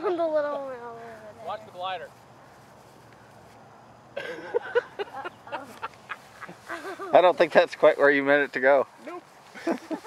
The little one over there. Watch the glider. I don't think that's quite where you meant it to go. Nope.